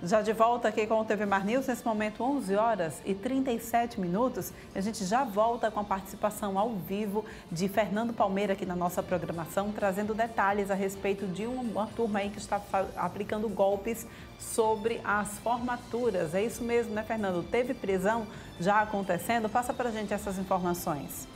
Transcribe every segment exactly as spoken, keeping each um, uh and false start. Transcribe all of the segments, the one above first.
Já de volta aqui com o T V Mar News, nesse momento onze horas e trinta e sete minutos. A gente já volta com a participação ao vivo de Fernando Palmeira aqui na nossa programação, trazendo detalhes a respeito de uma turma aí que está aplicando golpes sobre as formaturas. É isso mesmo, né, Fernando? Teve prisão já acontecendo? Passa pra gente essas informações.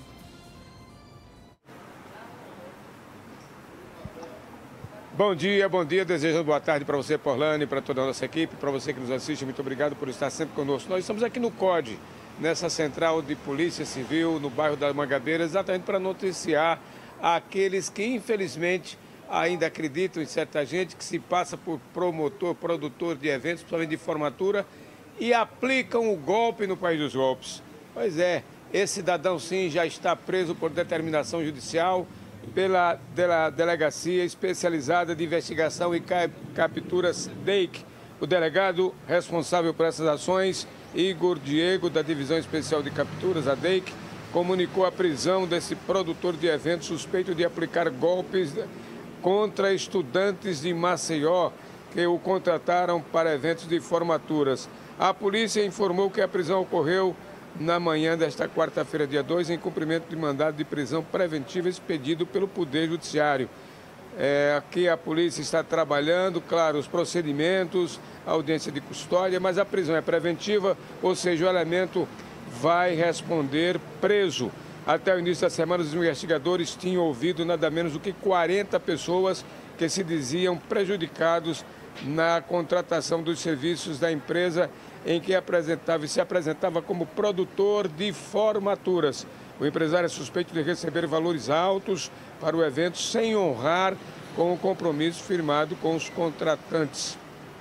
Bom dia, bom dia, desejando boa tarde para você, Porlane, para toda a nossa equipe, para você que nos assiste, muito obrigado por estar sempre conosco. Nós estamos aqui no C O D, nessa central de Polícia Civil, no bairro da Mangabeira, exatamente para noticiar aqueles que, infelizmente, ainda acreditam em certa gente que se passa por promotor, produtor de eventos, principalmente de formatura, e aplicam o golpe no país dos golpes. Pois é, esse cidadão sim já está preso por determinação judicial, pela Delegacia Especializada de Investigação e Capturas D E I C. O delegado responsável por essas ações, Igor Diego, da Divisão Especial de Capturas, a D E I C, comunicou a prisão desse produtor de eventos suspeito de aplicar golpes contra estudantes de Maceió que o contrataram para eventos de formaturas. A polícia informou que a prisão ocorreu na manhã desta quarta-feira, dia dois, em cumprimento de mandado de prisão preventiva expedido pelo Poder Judiciário. É, aqui a polícia está trabalhando, claro, os procedimentos, a audiência de custódia, mas a prisão é preventiva, ou seja, o elemento vai responder preso. Até o início da semana, os investigadores tinham ouvido nada menos do que quarenta pessoas que se diziam prejudicados na contratação dos serviços da empresa em que apresentava e se apresentava como produtor de formaturas. O empresário é suspeito de receber valores altos para o evento sem honrar com o compromisso firmado com os contratantes.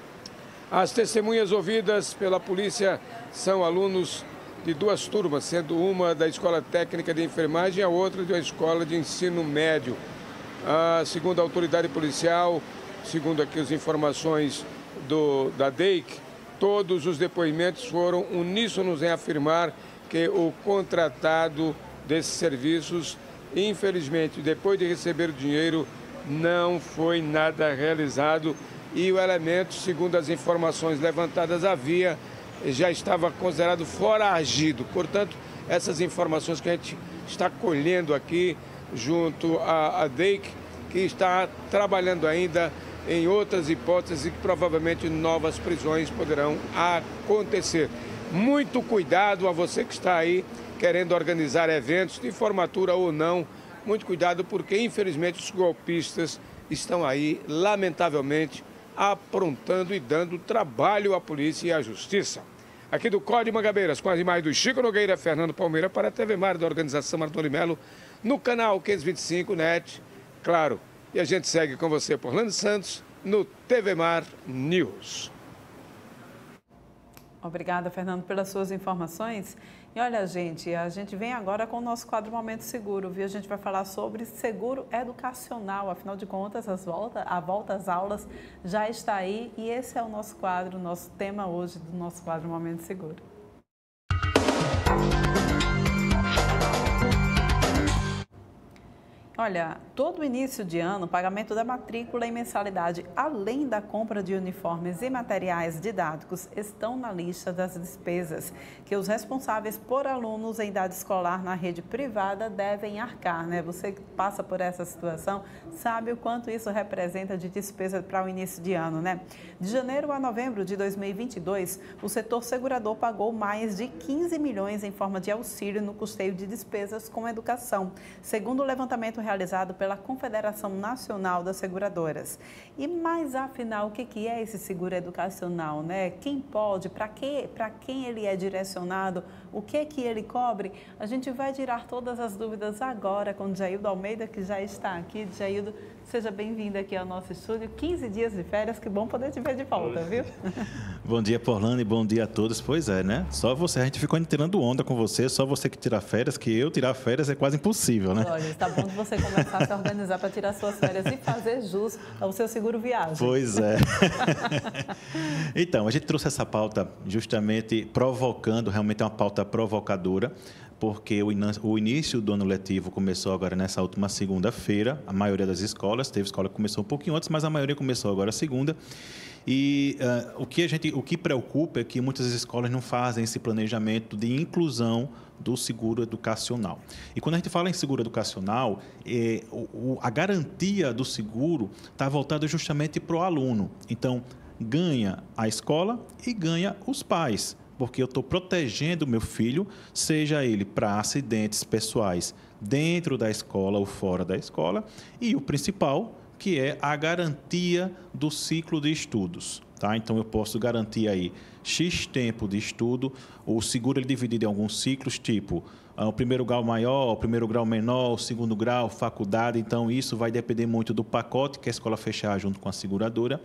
As testemunhas ouvidas pela polícia são alunos de duas turmas, sendo uma da Escola Técnica de Enfermagem e a outra de uma escola de ensino médio. Ah, segundo a autoridade policial, segundo aqui as informações do, da D E I C, todos os depoimentos foram uníssonos em afirmar que o contratado desses serviços, infelizmente, depois de receber o dinheiro, não foi nada realizado e o elemento, segundo as informações levantadas, havia, já estava considerado foragido. Portanto, essas informações que a gente está colhendo aqui junto à, à D E I C, que está trabalhando ainda em outras hipóteses e que provavelmente novas prisões poderão acontecer. Muito cuidado a você que está aí querendo organizar eventos de formatura ou não. Muito cuidado porque, infelizmente, os golpistas estão aí, lamentavelmente, aprontando e dando trabalho à polícia e à justiça. Aqui do C O D Mangabeiras, com as imagens do Chico Nogueira, Fernando Palmeira, para a T V Mar da Organização Martoni Melo, no canal quinhentos e vinte e cinco Net, claro. E a gente segue com você, Porlane Santos, no T V Mar News. Obrigada, Fernando, pelas suas informações. E olha, gente, a gente vem agora com o nosso quadro Momento Seguro, viu? A gente vai falar sobre seguro educacional. Afinal de contas, as volta, a volta às aulas já está aí e esse é o nosso quadro, o nosso tema hoje do nosso quadro Momento Seguro. Olha, todo início de ano, o pagamento da matrícula e mensalidade, além da compra de uniformes e materiais didáticos, estão na lista das despesas que os responsáveis por alunos em idade escolar na rede privada devem arcar, né? Você que passa por essa situação sabe o quanto isso representa de despesa para o início de ano, né? De janeiro a novembro de dois mil e vinte e dois, o setor segurador pagou mais de quinze milhões em forma de auxílio no custeio de despesas com educação, segundo o levantamento realizado pela Confederação Nacional das Seguradoras. E mais afinal, o que que é esse seguro educacional, né? Quem pode, para que, para quem ele é direcionado, o que que ele cobre? A gente vai tirar todas as dúvidas agora com o Jaildo Almeida, que já está aqui. Jaildo, seja bem-vindo aqui ao nosso estúdio. quinze dias de férias, que bom poder te ver de volta, viu? Bom dia, Porlane, bom dia a todos. Pois é, né? Só você, a gente ficou tirando onda com você, só você que tira férias, que eu tirar férias é quase impossível, né? Olha, está bom de você começar a se organizar para tirar suas férias e fazer jus ao seu seguro viagem. Pois é. Então, a gente trouxe essa pauta justamente provocando, realmente é uma pauta provocadora, porque o, o início do ano letivo começou agora nessa última segunda-feira. A maioria das escolas, teve escola que começou um pouquinho antes, mas a maioria começou agora segunda. E uh, o, que a gente, o que preocupa é que muitas escolas não fazem esse planejamento de inclusão do seguro educacional. E quando a gente fala em seguro educacional, é, o, a garantia do seguro está voltada justamente para o aluno. Então, ganha a escola e ganha os pais, porque eu estou protegendo o meu filho, seja ele para acidentes pessoais dentro da escola ou fora da escola, e o principal, que é a garantia do ciclo de estudos. Tá? Então, eu posso garantir aí X tempo de estudo. O seguro é dividido em alguns ciclos, tipo o primeiro grau maior, o primeiro grau menor, o segundo grau, faculdade. Então, isso vai depender muito do pacote que a escola fechar junto com a seguradora.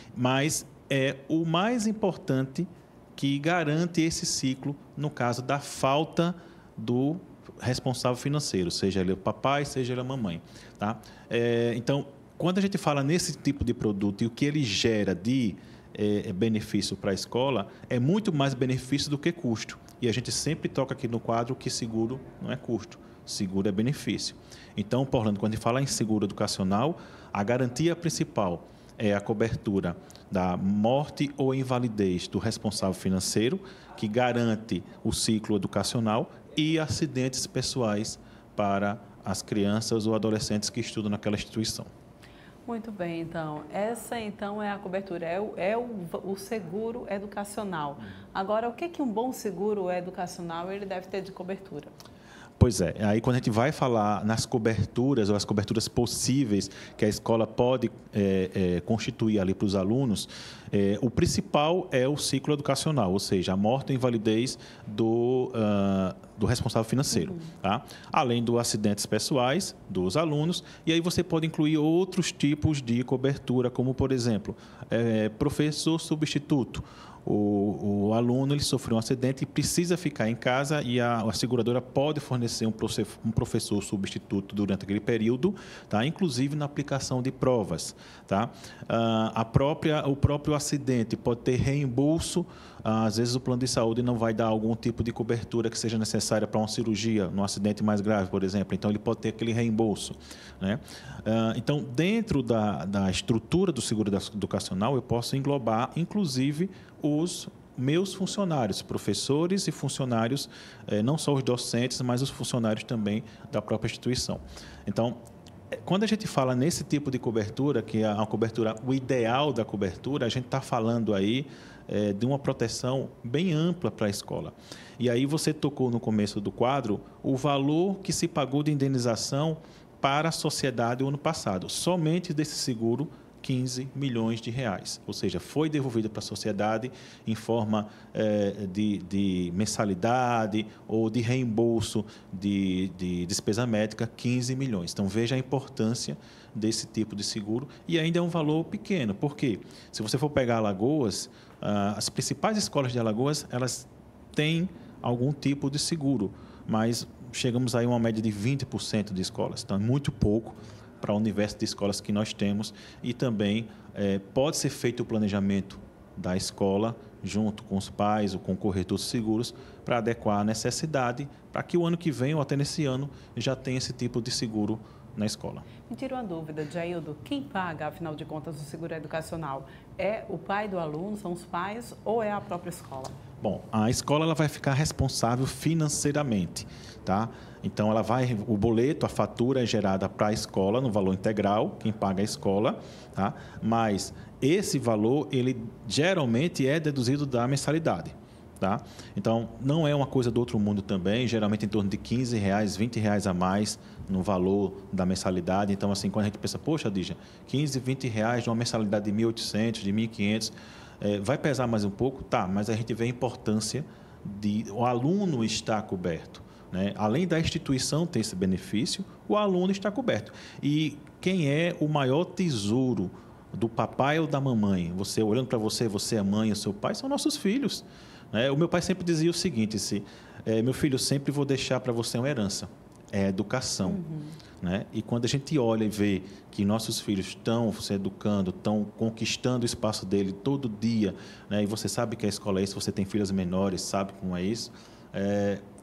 Mas é o mais importante que garante esse ciclo no caso da falta do responsável financeiro, seja ele o papai, seja ele a mamãe. Tá? É, então, quando a gente fala nesse tipo de produto e o que ele gera de é, benefício para a escola, é muito mais benefício do que custo. E a gente sempre toca aqui no quadro que seguro não é custo, seguro é benefício. Então, por exemplo, quando a gente fala em seguro educacional, a garantia principal é a cobertura da morte ou invalidez do responsável financeiro, que garante o ciclo educacional, e acidentes pessoais para as crianças ou adolescentes que estudam naquela instituição. Muito bem, então, essa então é a cobertura, é o, é o, o seguro educacional. Agora, o que, que um bom seguro educacional ele deve ter de cobertura? Pois é, aí quando a gente vai falar nas coberturas ou as coberturas possíveis que a escola pode é, é, constituir ali para os alunos, é, o principal é o ciclo educacional, ou seja, a morte ou invalidez do, uh, do responsável financeiro. Uhum. Tá? Além dos acidentes pessoais dos alunos, e aí você pode incluir outros tipos de cobertura, como, por exemplo, é, professor substituto. O, o aluno ele sofreu um acidente e precisa ficar em casa, e a, a seguradora pode fornecer um, profe, um professor substituto durante aquele período, tá? Inclusive na aplicação de provas. Tá? Ah, a própria, o próprio acidente pode ter reembolso. Ah, às vezes o plano de saúde não vai dar algum tipo de cobertura que seja necessária para uma cirurgia, num acidente mais grave, por exemplo. Então, ele pode ter aquele reembolso. Né? Ah, então, dentro da, da estrutura do seguro educacional, eu posso englobar, inclusive, os meus funcionários, professores e funcionários, eh, não só os docentes, mas os funcionários também da própria instituição. Então, quando a gente fala nesse tipo de cobertura, que é a cobertura, o ideal da cobertura, a gente está falando aí é, de uma proteção bem ampla para a escola. E aí você tocou no começo do quadro o valor que se pagou de indenização para a sociedade o ano passado, somente desse seguro, quinze milhões de reais, ou seja, foi devolvido para a sociedade em forma eh, de, de mensalidade ou de reembolso de, de despesa médica, quinze milhões. Então, veja a importância desse tipo de seguro, e ainda é um valor pequeno, porque se você for pegar Alagoas, ah, as principais escolas de Alagoas, elas têm algum tipo de seguro, mas chegamos aí a uma média de vinte por cento de escolas, então é muito pouco para o universo de escolas que nós temos, e também é, pode ser feito o planejamento da escola junto com os pais ou com o corretor de seguros para adequar a necessidade, para que o ano que vem ou até nesse ano já tenha esse tipo de seguro na escola. Me tira uma dúvida, Jaildo, quem paga, afinal de contas, o seguro educacional? É o pai do aluno, são os pais, ou é a própria escola? Bom, a escola ela vai ficar responsável financeiramente, tá? Então, ela vai, o boleto, a fatura é gerada para a escola no valor integral, quem paga é a escola, tá? Mas esse valor, ele geralmente é deduzido da mensalidade. Tá? Então, não é uma coisa do outro mundo também, geralmente em torno de quinze reais, vinte reais a mais no valor da mensalidade. Então, assim, quando a gente pensa, poxa, Dígia, quinze, vinte reais de uma mensalidade de mil e oitocentos, de mil e quinhentos, é, vai pesar mais um pouco? Tá, mas a gente vê a importância de o aluno estar coberto. Né? Além da instituição ter esse benefício, o aluno está coberto. E quem é o maior tesouro do papai ou da mamãe? Você olhando para você, você é a mãe, o seu pai, são nossos filhos. Né? O meu pai sempre dizia o seguinte, se, é, meu filho, eu sempre vou deixar para você uma herança, é a educação. Uhum. Né? E quando a gente olha e vê que nossos filhos estão se educando, estão conquistando o espaço dele todo dia, né? E você sabe que a escola é isso, você tem filhos menores, sabe como é isso, é,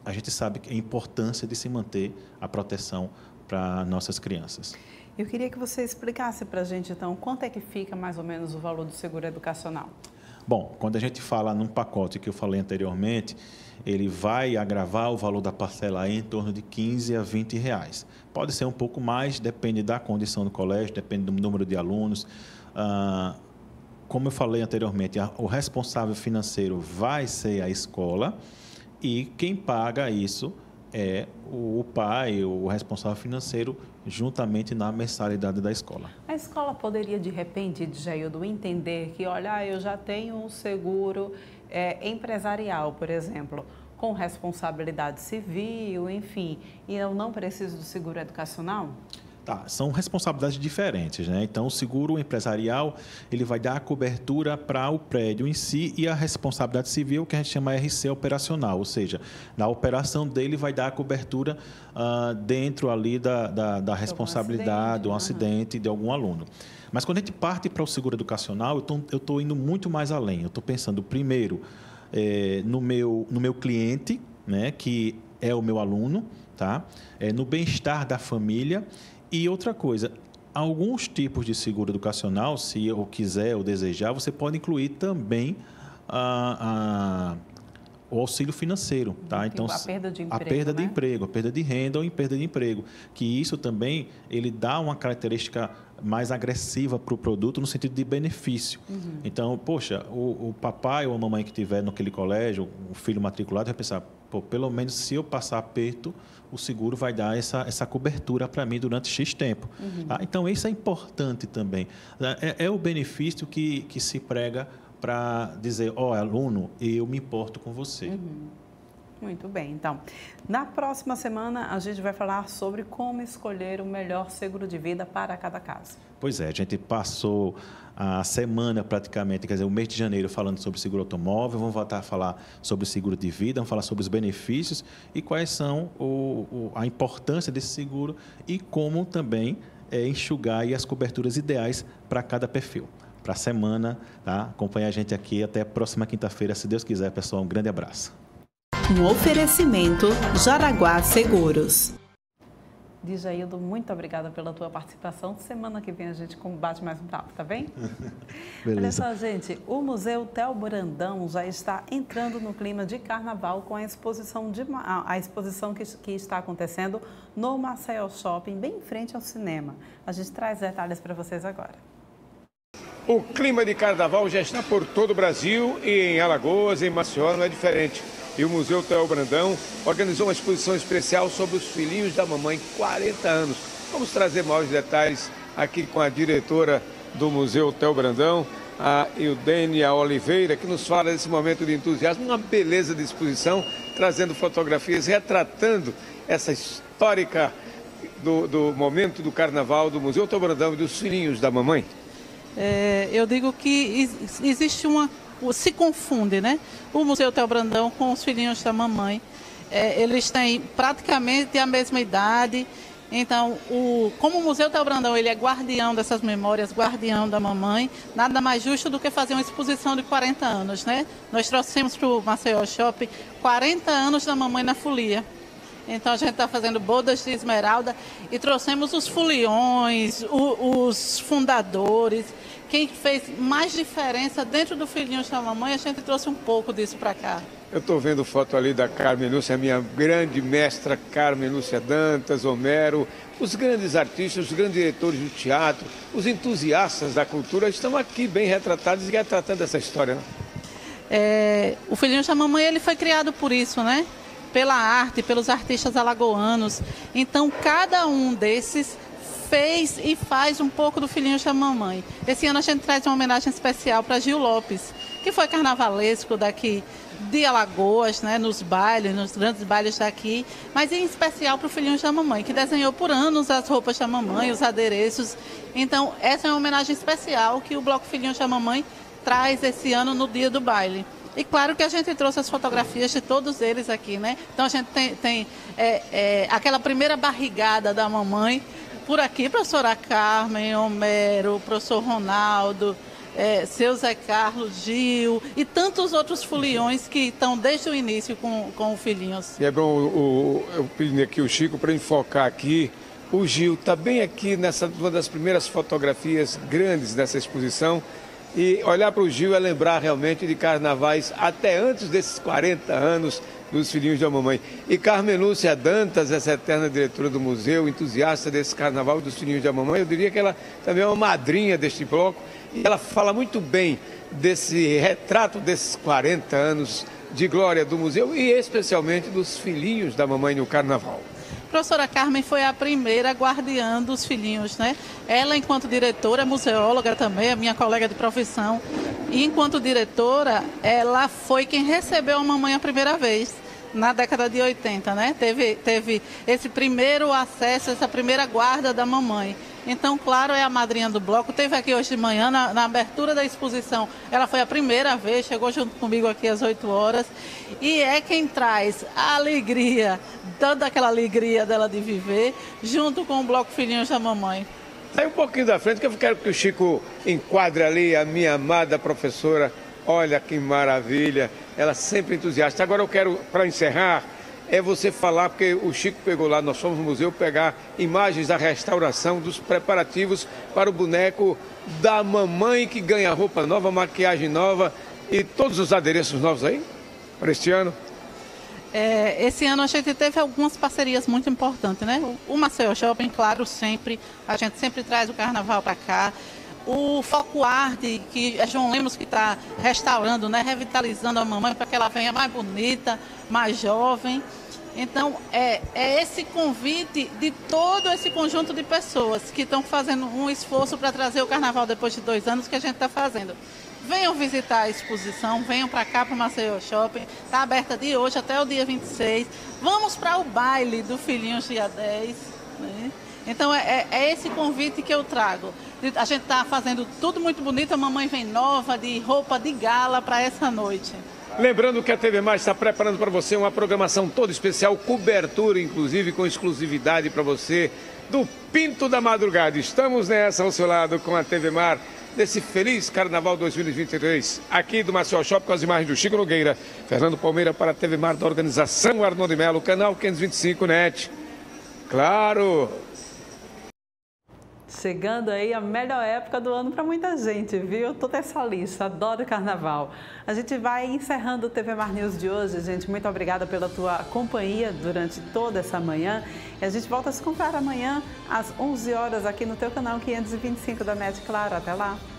a gente sabe a importância de se manter a proteção para nossas crianças. Eu queria que você explicasse para a gente, então, quanto é que fica mais ou menos o valor do seguro educacional? Bom, quando a gente fala num pacote que eu falei anteriormente, ele vai agravar o valor da parcela em torno de quinze a vinte reais. Pode ser um pouco mais, depende da condição do colégio, depende do número de alunos. Ah, como eu falei anteriormente, o responsável financeiro vai ser a escola e quem paga isso é o pai, o responsável financeiro, juntamente na mensalidade da escola. A escola poderia, de repente, Djaildo, entender que, olha, eu já tenho um seguro é, empresarial, por exemplo, com responsabilidade civil, enfim, e eu não preciso do seguro educacional? Tá, são responsabilidades diferentes, né? Então, o seguro empresarial, ele vai dar a cobertura para o prédio em si e a responsabilidade civil, que a gente chama R C operacional, ou seja, na operação dele vai dar a cobertura ah, dentro ali da, da, da responsabilidade, um acidente, um acidente de algum aluno. Mas quando a gente parte para o seguro educacional, eu estou indo muito mais além. Eu estou pensando, primeiro, é, no, meu, no meu cliente, né, que é o meu aluno, tá? É, no bem-estar da família. E outra coisa, alguns tipos de seguro educacional, se eu quiser ou desejar, você pode incluir também a, a, o auxílio financeiro, tá? Então, a perda de emprego, a perda né? de emprego, a perda de renda ou em perda de emprego, que isso também ele dá uma característica mais agressiva para o produto no sentido de benefício. Uhum. Então, poxa, o, o papai ou a mamãe que estiver naquele colégio, o filho matriculado, vai pensar, pô, pelo menos se eu passar aperto, o seguro vai dar essa, essa cobertura para mim durante X tempo. Uhum. Tá? Então, isso é importante também. É, é o benefício que, que se prega para dizer, ó, oh, aluno, eu me importo com você. Uhum. Muito bem. Então, na próxima semana, a gente vai falar sobre como escolher o melhor seguro de vida para cada caso. Pois é, a gente passou a semana praticamente, quer dizer, o mês de janeiro falando sobre seguro automóvel, vamos voltar a falar sobre seguro de vida, vamos falar sobre os benefícios e quais são o, o, a importância desse seguro e como também é, enxugar aí as coberturas ideais para cada perfil. Para a semana, tá? Acompanhe a gente aqui até a próxima quinta-feira, se Deus quiser, pessoal. Um grande abraço. Um oferecimento Jaraguá Seguros. Djaildo, muito obrigada pela tua participação. Semana que vem a gente bate mais um papo, tá bem? Beleza. Olha só, gente, o Museu Theo Brandão já está entrando no clima de carnaval com a exposição, de, a exposição que, que está acontecendo no Maceió Shopping, bem em frente ao cinema. A gente traz detalhes para vocês agora. O clima de carnaval já está por todo o Brasil e em Alagoas, em Maceió, não é diferente. E o Museu Theo Brandão organizou uma exposição especial sobre os filhinhos da mamãe, quarenta anos. Vamos trazer maiores detalhes aqui com a diretora do Museu Theo Brandão, a Eudênia Oliveira, que nos fala desse momento de entusiasmo, uma beleza de exposição, trazendo fotografias, retratando essa histórica do, do momento do carnaval do Museu Theo Brandão e dos filhinhos da mamãe. É, eu digo que existe uma... se confunde, né? O Museu Theo Brandão com os filhinhos da mamãe. É, eles têm praticamente a mesma idade. Então, o, como o Museu Theo Brandão ele é guardião dessas memórias, guardião da mamãe, nada mais justo do que fazer uma exposição de quarenta anos, né? Nós trouxemos para o Maceió Shopping quarenta anos da mamãe na folia. Então, a gente está fazendo bodas de esmeralda e trouxemos os foliões, o, os fundadores. Quem fez mais diferença dentro do Filhinhos da Mamãe, a gente trouxe um pouco disso para cá. Eu estou vendo foto ali da Carmen Lúcia, minha grande mestra Carmen Lúcia Dantas, Homero, os grandes artistas, os grandes diretores do teatro, os entusiastas da cultura estão aqui bem retratados e retratando essa história, né? É, o Filhinhos da Mamãe ele foi criado por isso, né? Pela arte, pelos artistas alagoanos. Então, cada um desses fez e faz um pouco do Filhinhos da Mamãe. Esse ano a gente traz uma homenagem especial para Gil Lopes, que foi carnavalesco daqui de Alagoas, né, nos bailes, nos grandes bailes daqui, mas em especial para o Filhinhos da Mamãe, que desenhou por anos as roupas da mamãe, os adereços. Então, essa é uma homenagem especial que o Bloco Filhinhos da Mamãe traz esse ano no dia do baile. E claro que a gente trouxe as fotografias de todos eles aqui, né? Então a gente tem, tem é, é, aquela primeira barrigada da mamãe por aqui, professora Carmen, Homero, professor Ronaldo, é, seu Zé Carlos, Gil e tantos outros foliões que estão desde o início com, com o Filhinhos. E é bom, o, eu pedi aqui o Chico para enfocar aqui. O Gil está bem aqui nessa uma das primeiras fotografias grandes dessa exposição. E olhar para o Gil é lembrar realmente de carnavais até antes desses quarenta anos dos Filhinhos da Mamãe. E Carmen Lúcia Dantas, essa eterna diretora do museu, entusiasta desse carnaval dos Filhinhos da Mamãe, eu diria que ela também é uma madrinha deste bloco. E ela fala muito bem desse retrato desses quarenta anos de glória do museu e especialmente dos Filhinhos da Mamãe no carnaval. A professora Carmen foi a primeira guardiã dos filhinhos, né? Ela, enquanto diretora, museóloga também, a minha colega de profissão, e enquanto diretora, ela foi quem recebeu a mamãe a primeira vez, na década de oitenta, né? Teve, teve esse primeiro acesso, essa primeira guarda da mamãe. Então, claro, é a madrinha do bloco. Teve aqui hoje de manhã, na, na abertura da exposição, ela foi a primeira vez, chegou junto comigo aqui às oito horas. E é quem traz a alegria, toda aquela alegria dela de viver, junto com o bloco Filhinhos da Mamãe. Sai um pouquinho da frente, que eu quero que o Chico enquadre ali a minha amada professora. Olha que maravilha, ela sempre entusiasta. Agora eu quero, para encerrar, é você falar, porque o Chico pegou lá, nós fomos no museu, pegar imagens da restauração, dos preparativos para o boneco da mamãe que ganha roupa nova, maquiagem nova e todos os adereços novos aí, para este ano. É, esse ano a gente teve algumas parcerias muito importantes, né? O Maceió Shopping, claro, sempre, a gente sempre traz o carnaval para cá. O Foco Arte, que é João Lemos que está restaurando, né? Revitalizando a mamãe para que ela venha mais bonita, mais jovem. Então, é, é esse convite de todo esse conjunto de pessoas que estão fazendo um esforço para trazer o carnaval depois de dois anos que a gente está fazendo. Venham visitar a exposição, venham para cá, para o Maceió Shopping. Está aberta de hoje até o dia vinte e seis. Vamos para o baile do Filhinhos dia dez. Né? Então, é, é esse convite que eu trago. A gente está fazendo tudo muito bonito, a mamãe vem nova, de roupa de gala para essa noite. Lembrando que a T V Mais está preparando para você uma programação toda especial, cobertura, inclusive, com exclusividade para você, do Pinto da Madrugada. Estamos nessa ao seu lado com a T V Mar, desse feliz Carnaval dois mil e vinte e três, aqui do Maceió Shopping, com as imagens do Chico Nogueira, Fernando Palmeira para a T V Mar da organização Arnoldo Melo, canal quinhentos e vinte e cinco Net. Claro! Chegando aí a melhor época do ano para muita gente, viu? Toda essa lista, adoro carnaval. A gente vai encerrando o T V Mar News de hoje, gente. Muito obrigada pela tua companhia durante toda essa manhã. E a gente volta a se encontrar amanhã às onze horas aqui no teu canal quinhentos e vinte e cinco da Net. Claro, até lá.